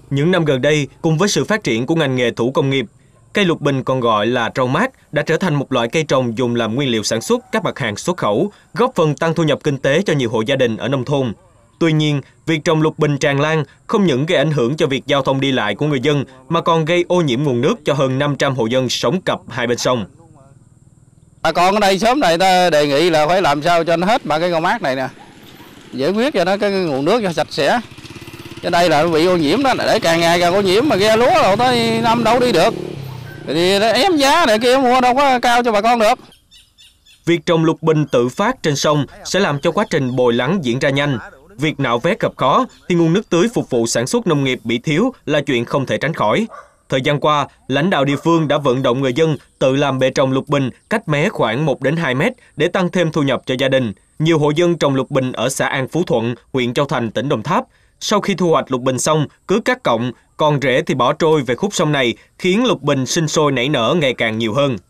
Những năm gần đây, cùng với sự phát triển của ngành nghề thủ công nghiệp, cây lục bình còn gọi là rau mát đã trở thành một loại cây trồng dùng làm nguyên liệu sản xuất các mặt hàng xuất khẩu, góp phần tăng thu nhập kinh tế cho nhiều hộ gia đình ở nông thôn. Tuy nhiên, việc trồng lục bình tràn lan không những gây ảnh hưởng cho việc giao thông đi lại của người dân mà còn gây ô nhiễm nguồn nước cho hơn 500 hộ dân sống cặp hai bên sông. Bà con ở đây sớm này ta đề nghị là phải làm sao cho nó hết ba cái rau mát này nè, giải quyết cho nó cái nguồn nước cho sạch sẽ. Trên đây là bị ô nhiễm đó, để càng ngày càng ô nhiễm mà ghe lúa đâu tới năm đâu đi được. Thì ém giá này kia mua đâu có cao cho bà con được. Việc trồng lục bình tự phát trên sông sẽ làm cho quá trình bồi lắng diễn ra nhanh. Việc nạo vét gặp khó thì nguồn nước tưới phục vụ sản xuất nông nghiệp bị thiếu là chuyện không thể tránh khỏi. Thời gian qua, lãnh đạo địa phương đã vận động người dân tự làm bệ trồng lục bình cách mé khoảng 1 đến 2 mét để tăng thêm thu nhập cho gia đình. Nhiều hộ dân trồng lục bình ở xã An Phú Thuận, huyện Châu Thành, tỉnh Đồng Tháp. Sau khi thu hoạch lục bình xong, cứ cắt cọng, còn rễ thì bỏ trôi về khúc sông này, khiến lục bình sinh sôi nảy nở ngày càng nhiều hơn.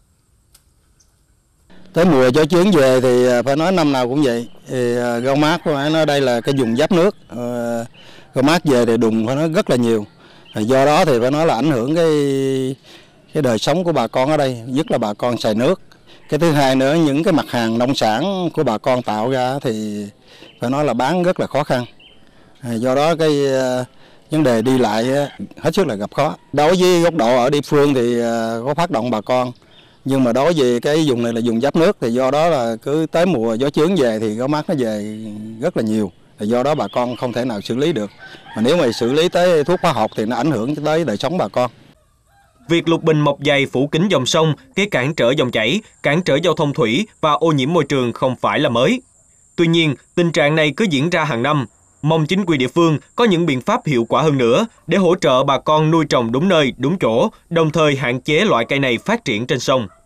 Tới mùa gió chuyến về thì phải nói năm nào cũng vậy. Thì rau mát phải nói đây là cái vùng giáp nước. Rau mát về thì đùng phải nói rất là nhiều. Do đó thì phải nói là ảnh hưởng cái đời sống của bà con ở đây, nhất là bà con xài nước. Cái thứ hai nữa, những cái mặt hàng nông sản của bà con tạo ra thì phải nói là bán rất là khó khăn. Do đó cái vấn đề đi lại hết sức là gặp khó. Đối với góc độ ở địa phương thì có phát động bà con, nhưng mà đối với cái vùng này là vùng giáp nước thì do đó là cứ tới mùa gió chướng về thì rau mát nó về rất là nhiều. Do đó bà con không thể nào xử lý được. Mà nếu mà xử lý tới thuốc hóa học thì nó ảnh hưởng tới đời sống bà con. Việc lục bình mọc dày phủ kín dòng sông gây cản trở dòng chảy, cản trở giao thông thủy và ô nhiễm môi trường không phải là mới. Tuy nhiên, tình trạng này cứ diễn ra hàng năm. Mong chính quyền địa phương có những biện pháp hiệu quả hơn nữa để hỗ trợ bà con nuôi trồng đúng nơi, đúng chỗ, đồng thời hạn chế loại cây này phát triển trên sông.